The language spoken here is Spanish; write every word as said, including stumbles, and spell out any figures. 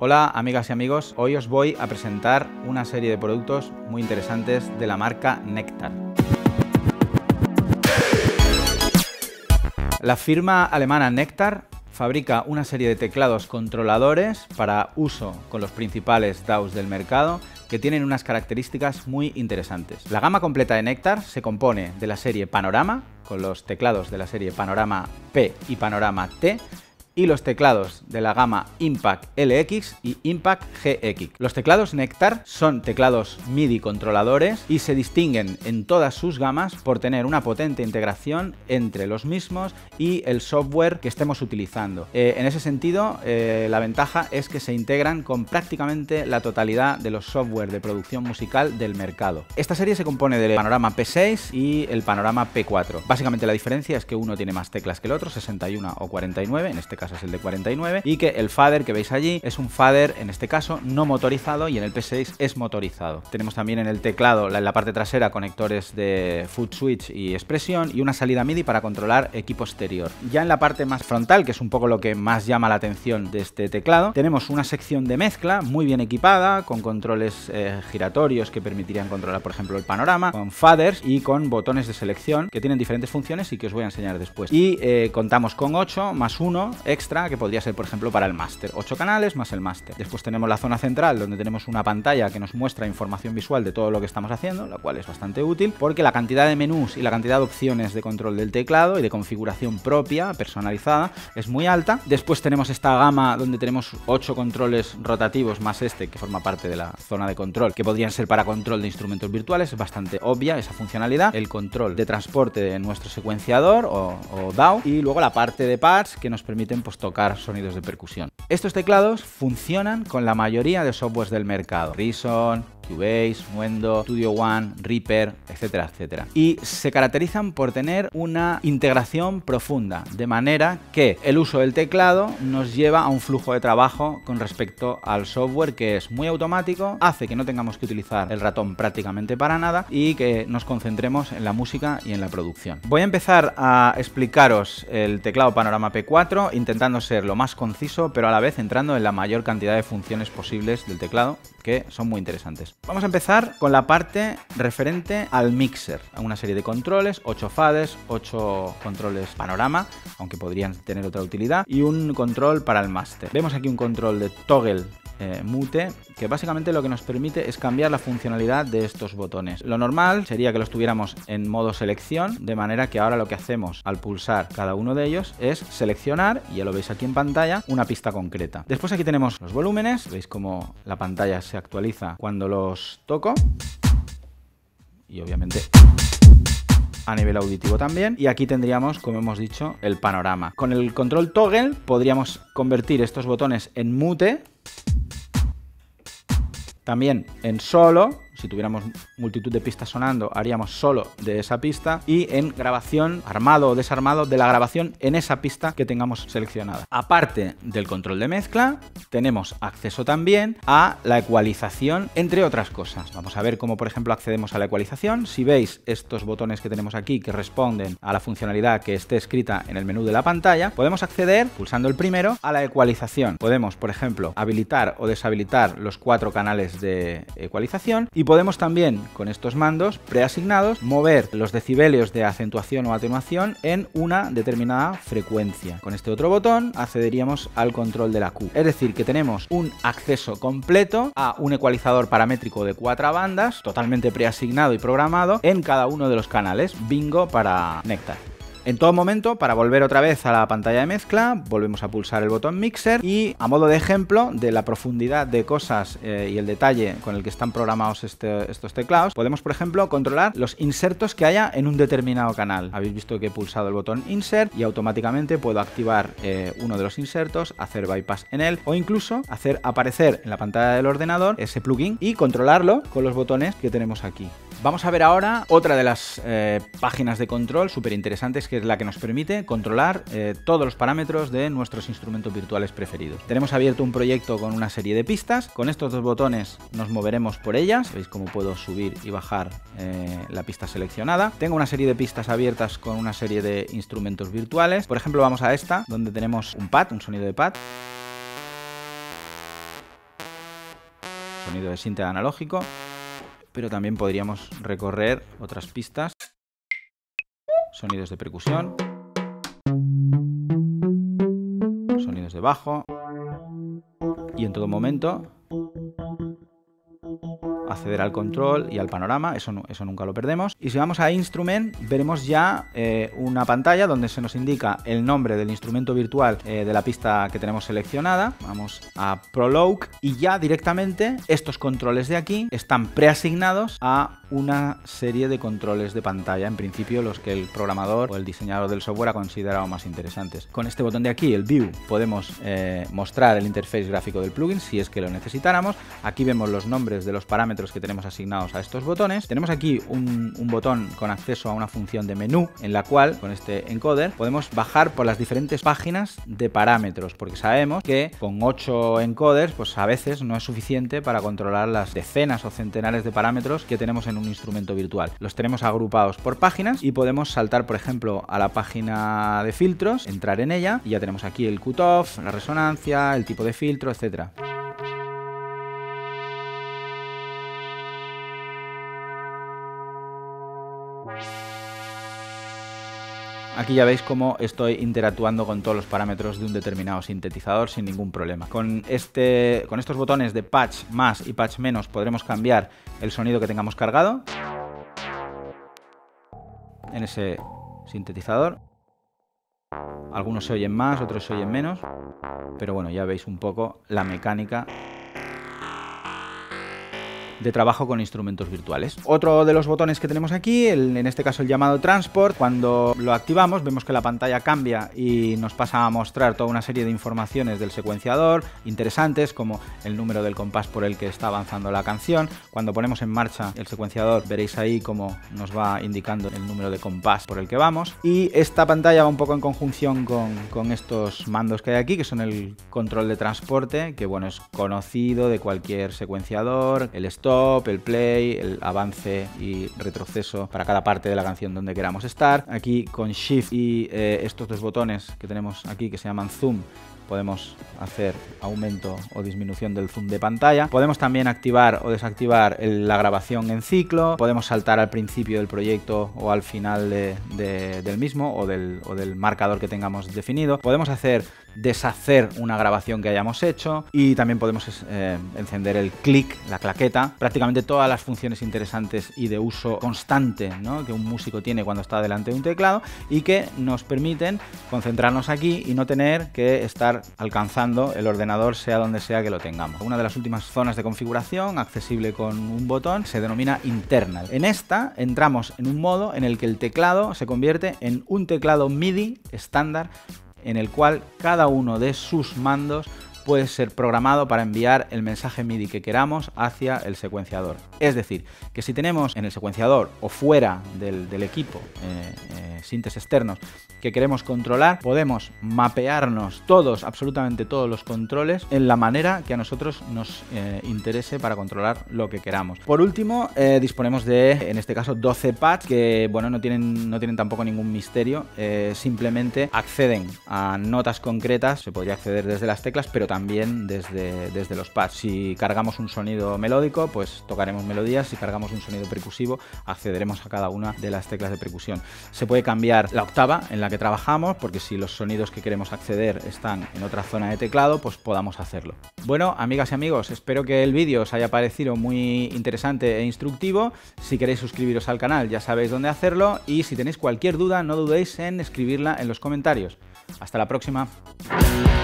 Hola amigas y amigos, hoy os voy a presentar una serie de productos muy interesantes de la marca Nectar. La firma alemana Nectar fabrica una serie de teclados controladores para uso con los principales D A Ws del mercado que tienen unas características muy interesantes. La gama completa de Nectar se compone de la serie Panorama, con los teclados de la serie Panorama P y Panorama T, y los teclados de la gama Impact L X y Impact G X. Los teclados Nectar son teclados MIDI controladores y se distinguen en todas sus gamas por tener una potente integración entre los mismos y el software que estemos utilizando. Eh, en ese sentido, eh, la ventaja es que se integran con prácticamente la totalidad de los software de producción musical del mercado. Esta serie se compone del Panorama P seis y el Panorama P cuatro. Básicamente la diferencia es que uno tiene más teclas que el otro, sesenta y uno o cuarenta y nueve, en este caso es el de cuarenta y nueve, y que el fader que veis allí es un fader, en este caso, no motorizado, y en el P seis es motorizado. Tenemos también en el teclado, en la parte trasera, conectores de foot switch y expresión y una salida MIDI para controlar equipo exterior. Ya en la parte más frontal, que es un poco lo que más llama la atención de este teclado, tenemos una sección de mezcla muy bien equipada, con controles eh, giratorios que permitirían controlar, por ejemplo, el panorama, con faders y con botones de selección que tienen diferentes funciones y que os voy a enseñar después. Y eh, contamos con ocho más uno extra, que podría ser, por ejemplo, para el máster. ocho canales más el máster. Después tenemos la zona central, donde tenemos una pantalla que nos muestra información visual de todo lo que estamos haciendo, la cual es bastante útil, porque la cantidad de menús y la cantidad de opciones de control del teclado y de configuración propia, personalizada, es muy alta. Después tenemos esta gama donde tenemos ocho controles rotativos más este, que forma parte de la zona de control, que podrían ser para control de instrumentos virtuales. Es bastante obvia esa funcionalidad. El control de transporte de nuestro secuenciador o, o D A W, y luego la parte de pads que nos permiten pues tocar sonidos de percusión. Estos teclados funcionan con la mayoría de softwares del mercado: Reason, Cubase, Nuendo, Studio One, Reaper, etcétera, etcétera. Y se caracterizan por tener una integración profunda, de manera que el uso del teclado nos lleva a un flujo de trabajo con respecto al software que es muy automático, hace que no tengamos que utilizar el ratón prácticamente para nada y que nos concentremos en la música y en la producción. Voy a empezar a explicaros el teclado Panorama P cuatro, intentando ser lo más conciso, pero a la vez entrando en la mayor cantidad de funciones posibles del teclado, que son muy interesantes. Vamos a empezar con la parte referente al mixer, a una serie de controles, ocho faders, ocho controles panorama, aunque podrían tener otra utilidad, y un control para el máster. Vemos aquí un control de toggle eh, mute, que básicamente lo que nos permite es cambiar la funcionalidad de estos botones. Lo normal sería que los tuviéramos en modo selección, de manera que ahora lo que hacemos al pulsar cada uno de ellos es seleccionar, y ya lo veis aquí en pantalla, una pista concreta. Después aquí tenemos los volúmenes, veis cómo la pantalla se actualiza cuando los toco, y obviamente a nivel auditivo también. Y aquí tendríamos, como hemos dicho, el panorama. Con el control toggle podríamos convertir estos botones en mute, también en solo. Si tuviéramos multitud de pistas sonando, haríamos solo de esa pista, y en grabación, armado o desarmado, de la grabación en esa pista que tengamos seleccionada. Aparte del control de mezcla, tenemos acceso también a la ecualización, entre otras cosas. Vamos a ver cómo, por ejemplo, accedemos a la ecualización. Si veis estos botones que tenemos aquí, que responden a la funcionalidad que esté escrita en el menú de la pantalla, podemos acceder, pulsando el primero, a la ecualización. Podemos, por ejemplo, habilitar o deshabilitar los cuatro canales de ecualización, y podemos también, con estos mandos preasignados, mover los decibelios de acentuación o atenuación en una determinada frecuencia. Con este otro botón accederíamos al control de la Q. Es decir, que tenemos un acceso completo a un ecualizador paramétrico de cuatro bandas, totalmente preasignado y programado en cada uno de los canales. Bingo para Nectar. En todo momento, para volver otra vez a la pantalla de mezcla, volvemos a pulsar el botón Mixer, y a modo de ejemplo de la profundidad de cosas eh, y el detalle con el que están programados este, estos teclados, podemos, por ejemplo, controlar los insertos que haya en un determinado canal. Habéis visto que he pulsado el botón Insert y automáticamente puedo activar eh, uno de los insertos, hacer bypass en él, o incluso hacer aparecer en la pantalla del ordenador ese plugin y controlarlo con los botones que tenemos aquí. Vamos a ver ahora otra de las eh, páginas de control súper interesantes, que es la que nos permite controlar eh, todos los parámetros de nuestros instrumentos virtuales preferidos. Tenemos abierto un proyecto con una serie de pistas. Con estos dos botones nos moveremos por ellas. Veis cómo puedo subir y bajar eh, la pista seleccionada. Tengo una serie de pistas abiertas con una serie de instrumentos virtuales. Por ejemplo, vamos a esta, donde tenemos un pad, un sonido de pad. sonido de sinte analógico, pero también podríamos recorrer otras pistas, sonidos de percusión, sonidos de bajo y en todo momento acceder al control y al panorama, eso, no, eso nunca lo perdemos. Y si vamos a Instrument, veremos ya eh, una pantalla donde se nos indica el nombre del instrumento virtual eh, de la pista que tenemos seleccionada. Vamos a Prologue y ya directamente estos controles de aquí están preasignados a una serie de controles de pantalla, en principio los que el programador o el diseñador del software ha considerado más interesantes. Con este botón de aquí, el View, podemos eh, mostrar el interface gráfico del plugin si es que lo necesitáramos. Aquí vemos los nombres de los parámetros que tenemos asignados a estos botones. Tenemos aquí un, un botón con acceso a una función de menú en la cual, con este encoder, podemos bajar por las diferentes páginas de parámetros, porque sabemos que con ocho encoders pues a veces no es suficiente para controlar las decenas o centenares de parámetros que tenemos en un instrumento virtual. Los tenemos agrupados por páginas y podemos saltar, por ejemplo, a la página de filtros, entrar en ella y ya tenemos aquí el cutoff, la resonancia, el tipo de filtro, etcétera. Aquí ya veis cómo estoy interactuando con todos los parámetros de un determinado sintetizador sin ningún problema. Con, este, con estos botones de patch más y patch menos podremos cambiar el sonido que tengamos cargado en ese sintetizador. Algunos se oyen más, otros se oyen menos, pero bueno, ya veis un poco la mecánica de trabajo con instrumentos virtuales. Otro de los botones que tenemos aquí, el, en este caso el llamado Transport, cuando lo activamos vemos que la pantalla cambia y nos pasa a mostrar toda una serie de informaciones del secuenciador interesantes, como el número del compás por el que está avanzando la canción. Cuando ponemos en marcha el secuenciador veréis ahí cómo nos va indicando el número de compás por el que vamos, y esta pantalla va un poco en conjunción con, con estos mandos que hay aquí, que son el control de transporte, que bueno, es conocido de cualquier secuenciador, el stop, el play, el avance y retroceso para cada parte de la canción donde queramos estar. Aquí con Shift y eh, estos dos botones que tenemos aquí que se llaman Zoom, podemos hacer aumento o disminución del zoom de pantalla. Podemos también activar o desactivar el, la grabación en ciclo. Podemos saltar al principio del proyecto o al final de, de, del mismo o del, o del marcador que tengamos definido. Podemos hacer deshacer una grabación que hayamos hecho y también podemos eh, encender el click, la claqueta. Prácticamente todas las funciones interesantes y de uso constante, ¿no?, que un músico tiene cuando está delante de un teclado y que nos permiten concentrarnos aquí y no tener que estar alcanzando el ordenador sea donde sea que lo tengamos. Una de las últimas zonas de configuración accesible con un botón se denomina Internal. En esta entramos en un modo en el que el teclado se convierte en un teclado MIDI estándar en el cual cada uno de sus mandos puede ser programado para enviar el mensaje MIDI que queramos hacia el secuenciador. Es decir, que si tenemos en el secuenciador o fuera del, del equipo eh, eh, sintes externos que queremos controlar, podemos mapearnos todos, absolutamente todos los controles en la manera que a nosotros nos eh, interese para controlar lo que queramos. Por último, eh, disponemos de, en este caso, doce pads que, bueno, no tienen, no tienen tampoco ningún misterio, eh, simplemente acceden a notas concretas. Se podría acceder desde las teclas, pero también desde, desde los pads. Si cargamos un sonido melódico, pues tocaremos melodías. Si cargamos un sonido percusivo, accederemos a cada una de las teclas de percusión. Se puede cambiar la octava en la que trabajamos, porque si los sonidos que queremos acceder están en otra zona de teclado, pues podamos hacerlo. Bueno, amigas y amigos, espero que el vídeo os haya parecido muy interesante e instructivo. Si queréis suscribiros al canal, ya sabéis dónde hacerlo, y si tenéis cualquier duda, no dudéis en escribirla en los comentarios. Hasta la próxima.